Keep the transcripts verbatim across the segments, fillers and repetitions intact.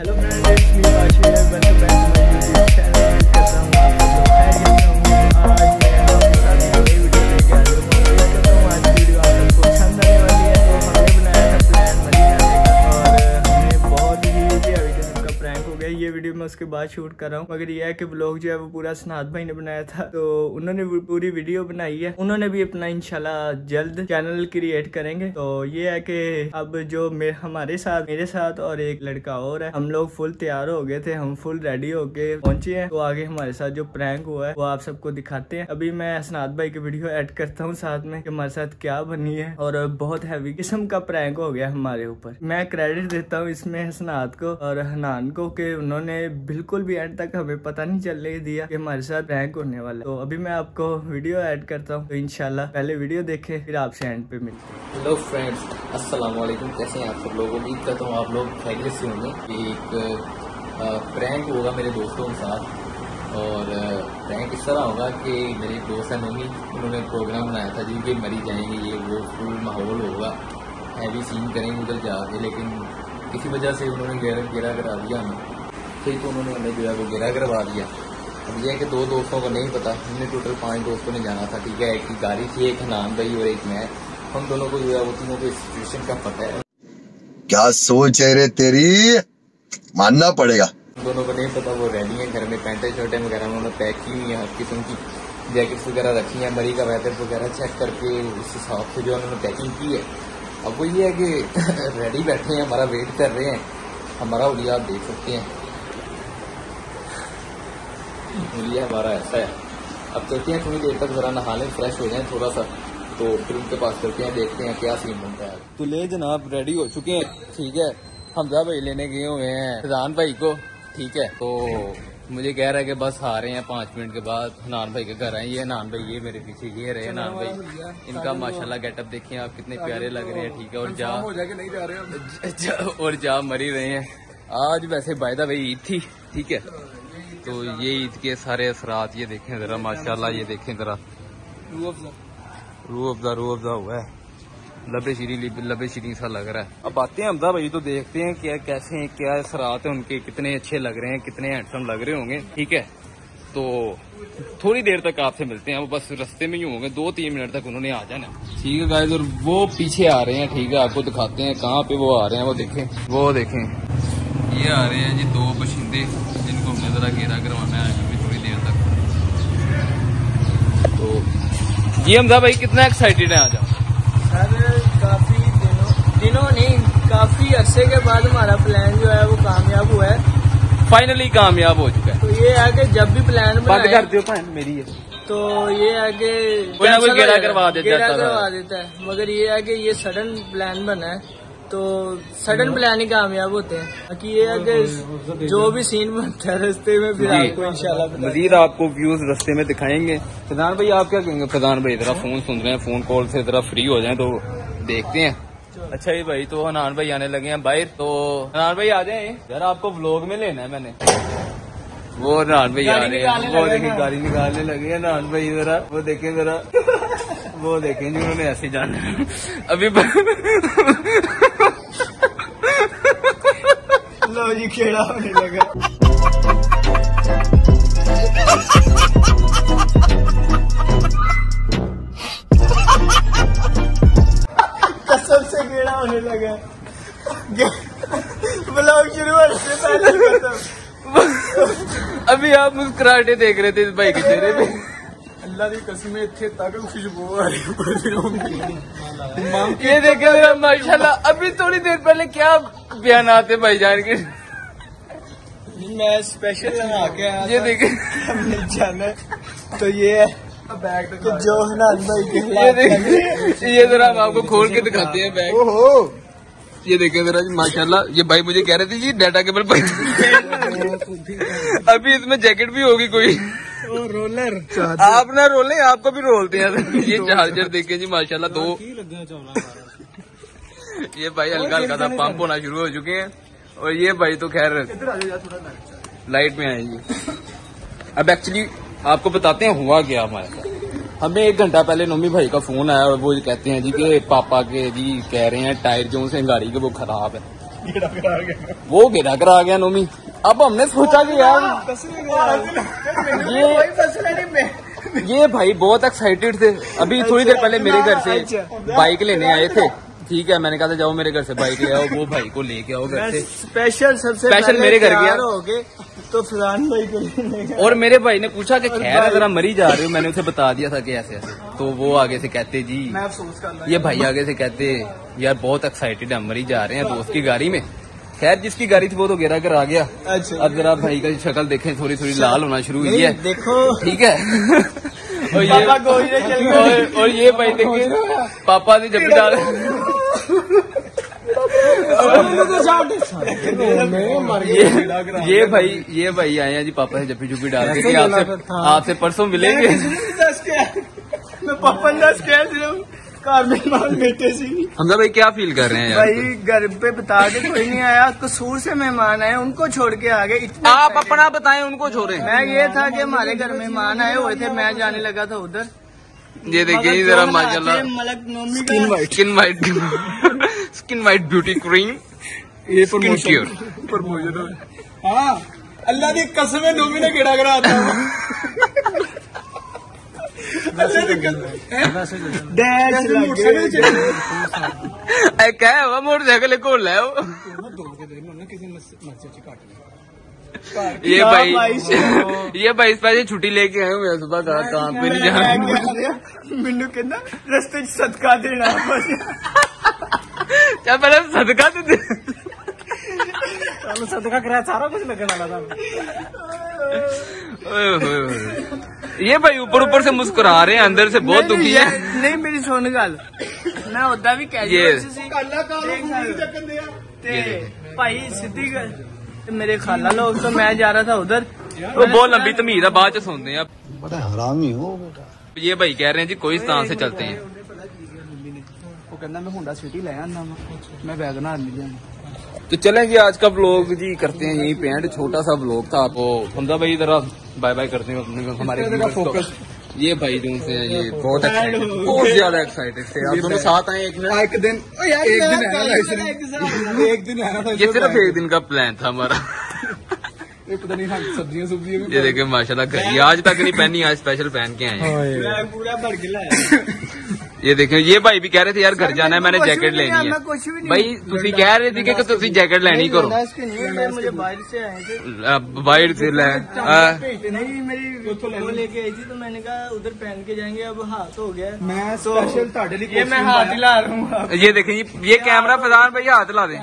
Hello friends, it's me Kashi है। Welcome back to my YouTube channel. करता हूँ आप सब लोग खैरियत से होंगे। आज मैं आपके साथ एक नई वीडियो लेके आ गया हूँ। उम्मीद करता हूँ आज की वीडियो आप सबको पसंद आने वाली है। तो हमने बनाया था प्लान मरी जाने का और हमने बहुत ही अभी किस्म का प्रैंक हो गया। ये वीडियो मैं उसके बाद शूट कर रहा हूँ, मगर ये है कि ब्लॉग जो है वो पूरा सनात भाई ने बनाया था, तो उन्होंने पूरी वीडियो बनाई है। उन्होंने भी अपना इंशाल्लाह जल्द चैनल क्रिएट करेंगे। तो ये है कि अब जो हमारे साथ मेरे साथ और एक लड़का और है, हम लोग फुल तैयार हो गए थे, हम फुल रेडी होके पहुंचे हैं। तो आगे हमारे साथ जो प्रैंक हुआ है वो आप सबको दिखाते हैं। अभी मैं सनात भाई की वीडियो ऐड करता हूँ साथ में कि हमारे साथ क्या बनी है, और बहुत हैवी किस्म का प्रैंक हो गया हमारे ऊपर। मैं क्रेडिट देता हूँ इसमें हसनात को और हनान को कि उन्होंने बिल्कुल भी एंड तक हमें पता नहीं चलने दिया कि हमारे साथ प्रैंक होने वाला है। तो अभी मैं आपको वीडियो ऐड करता हूँ, तो इंशाल्लाह पहले वीडियो देखे फिर आपसे एंड पे मिलते हैं। हेलो फ्रेंड्स, अस्सलाम वालेकुम। कैसे हैं आप सब लोग? उम्मीद करता हूँ आप लोग खैरियत से होंगे। एक प्रैंक होगा मेरे दोस्तों के साथ, और प्रैंक इस तरह होगा कि मेरे दोस्त है नोमी, उन्होंने प्रोग्राम बनाया था जी कि मरी जाएंगे, ये वो फुल माहौल होगा, हैवी सीन करेंगे उधर जाके, लेकिन किसी वजह से उन्होंने गिरा गिरा करा दिया हमें। फिर तो उन्होंने हमें जो है वो गिरा करवा दिया। अब यह है कि दो दोस्तों को नहीं पता, हमने टोटल पाँच दोस्तों ने जाना था, ठीक है। एक की गाड़ी थी, एक हनान भाई और एक मैं। हम दोनों को जो है वो तीनों को इस सिचुएशन का पता है। क्या सोच है रे तेरी, मानना पड़ेगा। दोनों को नहीं पता, वो रेडी है घर में, पैंटें शर्टें वगैरह उन्होंने पैक की हुई है, हर किस्म की जैकेट्स वगैरह रखी हैं, मरी का वेदर वगैरह चेक करके उस हिसाब से जो उन्होंने पैकिंग की है। अब वो ये है कि रेडी बैठे हैं, हमारा वेट कर रहे हैं। हमारा उलिया आप देख सकते हैं, उलिया हमारा ऐसा है। अब चलते हैं थोड़ी देर तक, जरा नहा लें, फ्रेश हो जाएं थोड़ा सा, तो फिर उनके पास चलते हैं, देखते हैं क्या सीन बनता है। तो ले जनाब रेडी हो चुके हैं, ठीक है। हमजा भाई लेने गए हुए हैं फैजान भाई को, ठीक है। तो मुझे कह रहा है कि बस आ रहे हैं पाँच मिनट के बाद, हनान भाई के घर आए। ये हनान भाई ये मेरे पीछे ये रहे हनान भाई, इनका माशाल्लाह गेटअप देखिए आप, कितने प्यारे लग रहे हैं, ठीक है। और जा हो जाके नहीं जा रहे और जा मरी रहे हैं। आज वैसे बायदा भाई ईद थी, ठीक है। तो ये ईद के सारे असरात ये देखें जरा, माशाल्लाह ये देखें जरा, रूह अफ़ज़ा रूह अफ़ज़ा हुआ है, लबे शीरी लबे शीरी सा लग रहा है। अब आते हैं हमजा भाई, तो देखते हैं क्या कैसे हैं, क्या असरात हैं उनके, कितने अच्छे लग रहे हैं, कितने हैंडसम लग रहे होंगे, ठीक है। तो थोड़ी देर तक आपसे मिलते हैं, वो बस रास्ते में ही होंगे, दो तीन मिनट तक उन्होंने आ जाना, ठीक है गाइस। और वो पीछे आ रहे हैं, ठीक है, आपको दिखाते हैं कहाँ पे वो आ रहे हैं। वो देखें वो देखें ये आ रहे हैं जी, दो बशिंदे, जिनको हमने जरा घेरा करवाना है अभी थोड़ी देर तक। तो जी हमजा भाई कितना एक्साइटेड है आज आप? सर काफी दिनों दिनों नहीं काफी अरसे के बाद हमारा प्लान जो है वो कामयाब हुआ है, फाइनली कामयाब हो चुका है। तो ये है कि जब भी प्लान बंद कर दो भाई मेरी है, तो ये है कि कोई ना कोई गेरा करवा देता गेरा करवा देता है, मगर ये है कि ये सडन प्लान बना है, तो सडन प्लान ही कामयाब होते हैं। बाकी ये है कि जो भी सीन बनता है रास्ते में फिर आपको इंशाल्लाह मजीद आपको व्यूज रास्ते में दिखाएंगे। फैजान भाई आप क्या कहेंगे? फैजान भाई जरा फोन सुन रहे हैं, फोन कॉल से जरा फ्री हो जाएं तो देखते हैं। अच्छा जी भाई, तो हनान भाई आने लगे हैं बाहर, तो हनान भाई आ जाए यार, आपको व्लॉग में लेना है मैंने। वो हनान भाई आ रहे हैं, वो देखें गाड़ी निकालने लगे हैं हनान भाई, जरा वो देखें जरा वो देखें जी, उन्होंने ऐसे जाना अभी लो जी खेड़ा होने लगा। कसम से खेड़ा होने लगा, ब्लॉग शुरू होने से पहले खत्म। अभी आप मुस्कुराहटे देख रहे थे इस भाई के चेहरे पे, अल्लाह की कसम इतने तक खुशबू आ रही। ये देखे मेरा माशाल्लाह, अभी थोड़ी देर पहले क्या बयान आते भाईजान के, मैं स्पेशल लगा के आया ये देखे हमने जाना है। तो ये है कि जो हनान भाई के ये देखे, ये जरा हम आपको खोल के दिखाते हैं बैग। ओहो ये देखे जरा माशाल्लाह, ये भाई मुझे कह रहे थे जी डाटा केबल भाई अभी इसमें जैकेट भी होगी कोई, ओ रोलर आप ना रोलें, आपको भी रोलते हैं। ये चार्जर देखे जी माशाल्लाह, दो ये भाई हल्का हल्का सा पंप होना शुरू हो चुके हैं, और ये भाई तो खैर लाइट में आएंगे। अब एक्चुअली आपको बताते हैं हुआ क्या हमारे साथ। हमें एक घंटा पहले नोमी भाई का फोन आया और वो कहते हैं जी कि पापा के जी कह रहे हैं टायर जो से गाड़ी के वो खराब है। वो गिरा कर आ गया नोमी। अब हमने सोचा कि यार ये ये भाई बहुत एक्साइटेड थे। अभी थोड़ी देर पहले मेरे घर से बाइक लेने आए थे, ठीक है, मैंने कहा था जाओ मेरे घर से बाइक ले आओ, वो भाई को लेके आओ घर से स्पेशल सबसे स्पेशल मेरे घर गया हो गए तो फरहान भाई को लेने। और मेरे भाई ने पूछा कि खैर है जरा मरी जा रहे हो, मैंने उसे बता दिया था कि ऐसे ऐसे, तो वो आगे से कहते जी मैं अफसोस कर रहा ये भाई आगे से कहते यार बहुत एक्साइटेड है, मरी जा रहे हैं दोस्त की गाड़ी में। खैर जिसकी गाड़ी थी वो तो गिरा कर आ गया। अच्छा। अब जरा भाई का शक्ल देखें, थोड़ी थोड़ी लाल होना शुरू हुई है, देखो ठीक है। और ये और, और ये भाई देखिए पापा ने जब भी डाल ये ये भाई ये भाई आए हैं जी पापा से जप्पी जुप्पी डाल के कि आपसे आपसे परसों मिलेंगे। मैं पापा दस कह घर मेहमान बैठे सी। हमजा भाई क्या फील कर रहे हैं यार? भाई घर पे बता के कोई नहीं आया, कसूर से मेहमान आए उनको छोड़ के आ गए। इतने आप अपना बताएं उनको छोड़े। मैं ये था कि हमारे घर मेहमान आए हुए थे, मैं जाने लगा था उधर। ये देखिए जरा माशाल्लाह Malak Noomi skin white skin white skin white beauty cream ये स्किन केयर प्रमोशन। हाँ अल्लाह की कसम है नोमी ने केड़ा करा था। क्या हुआ मोटरसाइकिल को ले ये भाई ये भाई इस पैसे छुट्टी लेके आए मैं सुबह कहा काम पे नहीं जाना। मैनू कहना रस्ते सदका देना क्या पहले सदका दे सदका कराया सारा कुछ लगने वाला था। ये भाई ऊपर ऊपर से मुस्कुरा रहे हैं, अंदर से बहुत दुखी है। नहीं मेरी सुन गल मैं उदा भी भाई सीधी गल मेरे खाला लोग तो मैं जा रहा था उधर। तो बहुत लंबी तमीज है, बाद च सुनते हैं। बड़ा हरामी हो बेटा। ये भाई कह रहे हैं जी कोई स्थान से चलते हैं। वो कहना मैं हुंडा सिटी ले आना, मैं वैगनआर नहीं जाना। तो चलें जी आज का व्लॉग जी करते हैं यहीं पे एंड। छोटा सा व्लॉग था। आपको हमजा भाई जरा बाय बाय करते हैं हमारे फोकस। ये भाई जो से हैं ये बहुत एक्साइटेड, बहुत ज्यादा एक्साइटेड थे। आप दोनों साथ आए एक मिनट एक दिन एक दिन आना एक दिन आना था। ये सिर्फ एक दिन का प्लान था हमारा। पता नहीं सब्जियां सब्जियां ये देखे माशाल्लाह घड़ी आज तक नहीं पहनी, आज स्पेशल पहन के आए हैं। पूरा भर के लाया। ये देखे ये भाई भी कह रहे थे यार घर जाना है, मैंने जैकेट लेनी है। भाई तुसी कह रहे थे कि तुसी जैकेट लेनी करो। मुझे बाहर से आए थे, बाहर से ले नहीं मेरी वो लेके आई थी तो मैंने कहा उधर पहन के जाएंगे। अब हाथ हो गया, मैं स्पेशल ताड़े लिए ये मैं हाथ हिला रहा हूँ। ये देखें ये कैमरा फजान भाई हाथ ला दे।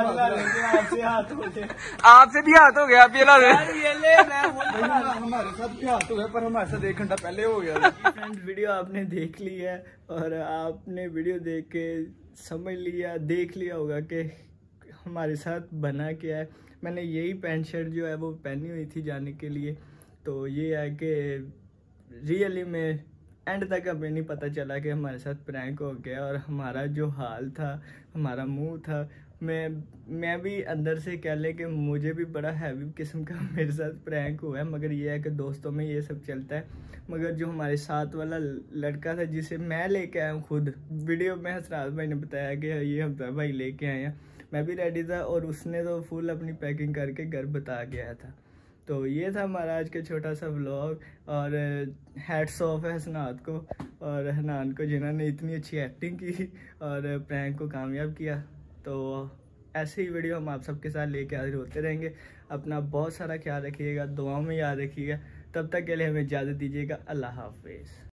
आपसे भी हाथ हो गया, आप ये ला दे। हमारे साथ भी हाथ हो गया पर हमारे साथ एक घंटा पहले हो गया। फ्रेंड्स वीडियो आपने देख ली है और आपने वीडियो देख के समझ लिया देख लिया होगा कि हमारे साथ बना क्या है। मैंने यही पैंट शर्ट जो है वो पहनी हुई थी जाने के लिए। तो ये है कि रियली में एंड तक हमें नहीं पता चला कि हमारे साथ प्रैंक हो गया और हमारा जो हाल था हमारा मुंह था। मैं मैं भी अंदर से कह ले कि मुझे भी बड़ा हैवी किस्म का मेरे साथ प्रैंक हुआ है। मगर ये है कि दोस्तों में ये सब चलता है। मगर जो हमारे साथ वाला लड़का था जिसे मैं लेके आया हूँ खुद, वीडियो में हसरात भाई ने बताया कि ये हमजा भाई लेके आए हैं, मैं भी रेडी था और उसने तो फुल अपनी पैकिंग करके घर बता गया था। तो ये था हमारा आज का छोटा सा व्लॉग और हैट्स ऑफ है हसनात को और हनान को जिन्होंने इतनी अच्छी एक्टिंग की और प्रैंक को कामयाब किया। तो ऐसे ही वीडियो हम आप सबके साथ लेके हाजिर होते रहेंगे। अपना बहुत सारा ख्याल रखिएगा, दुआओं में याद रखिएगा। तब तक के लिए हमें इजाज़त दीजिएगा। अल्लाह हाफिज़।